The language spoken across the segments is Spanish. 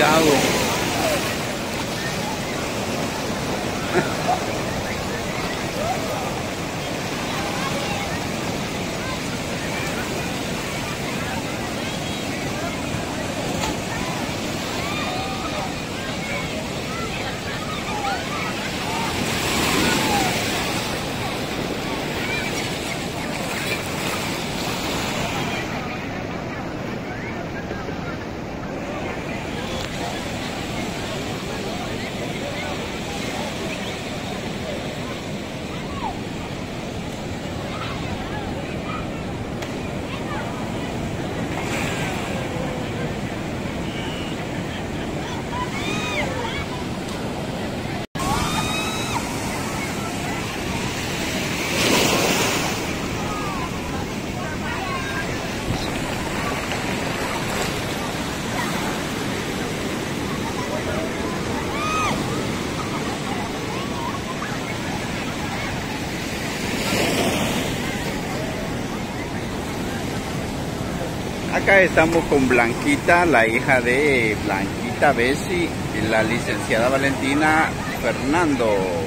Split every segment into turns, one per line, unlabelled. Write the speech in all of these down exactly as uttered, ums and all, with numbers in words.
cuidado. Acá estamos con Blanquita, la hija de Blanquita Bessi, la licenciada Valentina Fernando.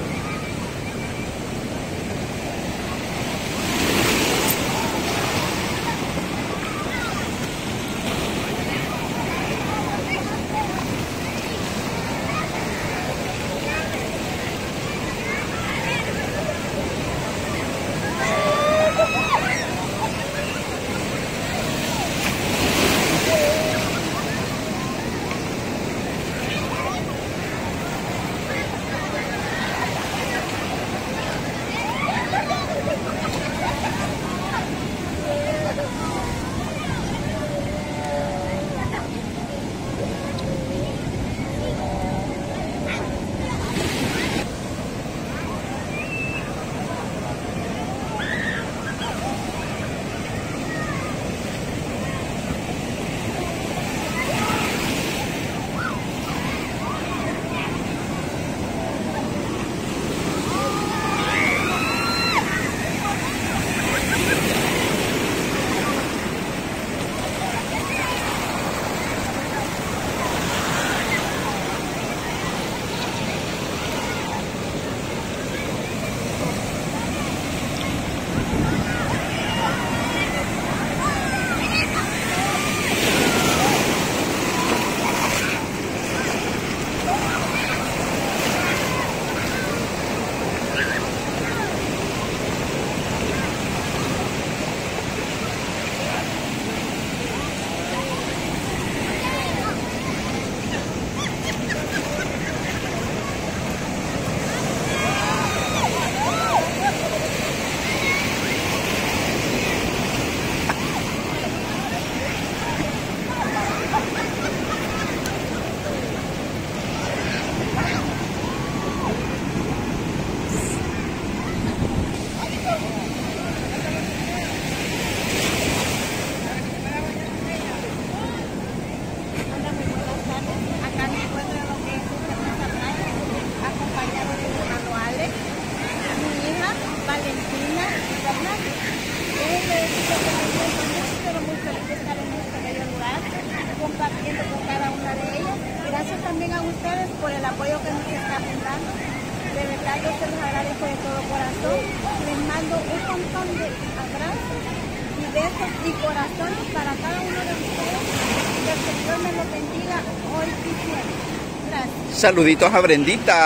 Compartiendo con cada una de ellas. Gracias también a ustedes por el apoyo que nos están dando. De verdad yo se los agradezco de todo corazón. Les mando un montón de abrazos y besos y corazones para cada uno de ustedes. Que el Señor me los bendiga hoy y siempre. Gracias.
Saluditos a Brendita.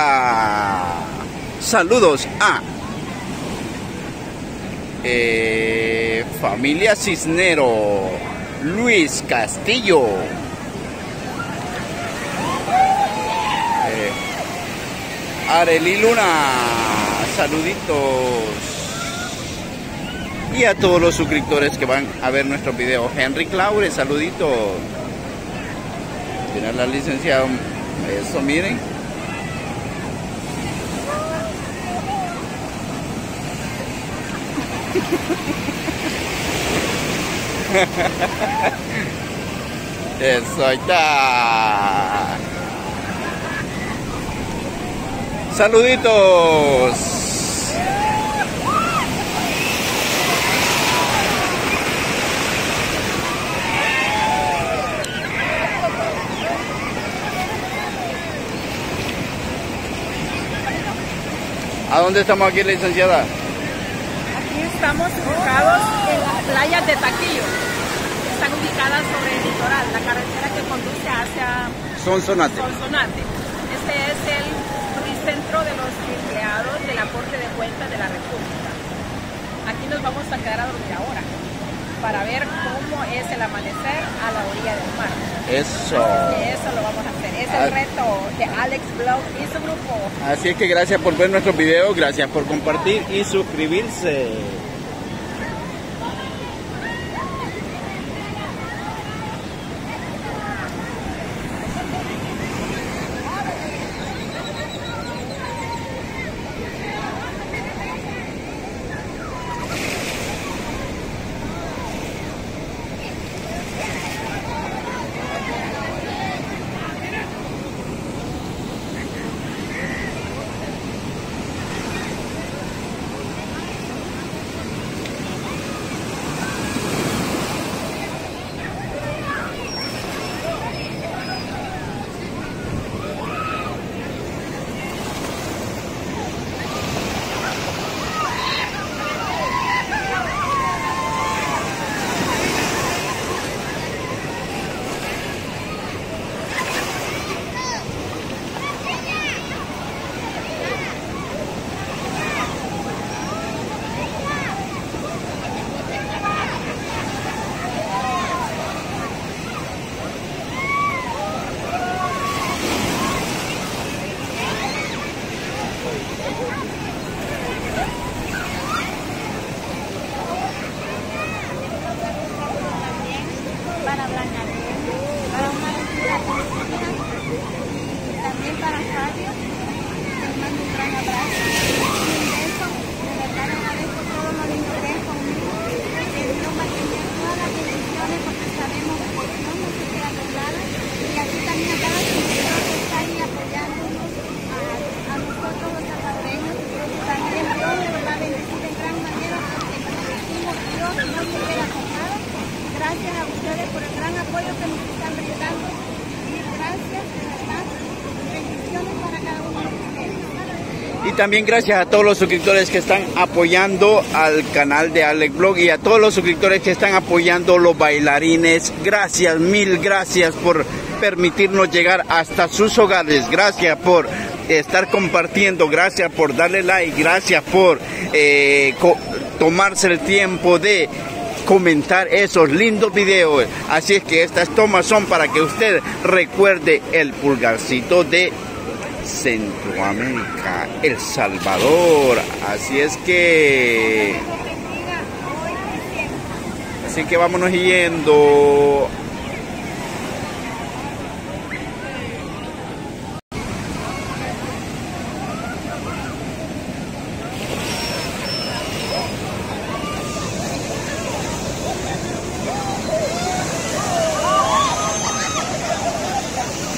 Saludos a eh, familia Cisnero. Luis Castillo. Eh, Arely Luna. Saluditos. Y a todos los suscriptores que van a ver nuestros videos. Henry Claure, saluditos. Tiene la licenciada. Eso, miren. Eso, ahí está. Saluditos. ¿Dónde estamos aquí, licenciada?
Aquí estamos ubicados en las playas de Taquillo. Están ubicadas sobre el litoral, la carretera que conduce hacia
Sonsonate.
Sonsonate. Este es el centro de los empleados de la Corte de Cuentas de la República. Aquí nos vamos a quedar a dormir ahora para ver cómo es el amanecer a la orilla del mar.
Eso.
Eso lo vamos a hacer. Es el reto de Alex Blog y su grupo.
Así es que gracias por ver nuestros videos, gracias por compartir y suscribirse.
Para Blanca, para una aventura conocida, y también para Fabio, les mando un gran abrazo, un beso, de verdad les agradezco todo lo lindo que es conmigo, que Dios va a tener todas las bendiciones porque sabemos que no nos queda doblada, y así también a cada suscriptor que está ahí apoyándonos, a, a nosotros los salvadoreños, también Dios nos va a bendecir en gran manera porque como decimos, Dios no se queda con nada. Gracias a ustedes por el gran apoyo que nos están brindando. Mil gracias, de verdad. Bendiciones para cada uno de ustedes.
Y también gracias a todos los suscriptores que están apoyando al canal de Alex Blog y a todos los suscriptores que están apoyando los bailarines. Gracias, mil gracias por permitirnos llegar hasta sus hogares. Gracias por estar compartiendo, gracias por darle like, gracias por eh, tomarse el tiempo de comentar esos lindos videos. Así es que estas tomas son para que usted recuerde el pulgarcito de Centroamérica, El Salvador. Así es que así que vámonos yendo.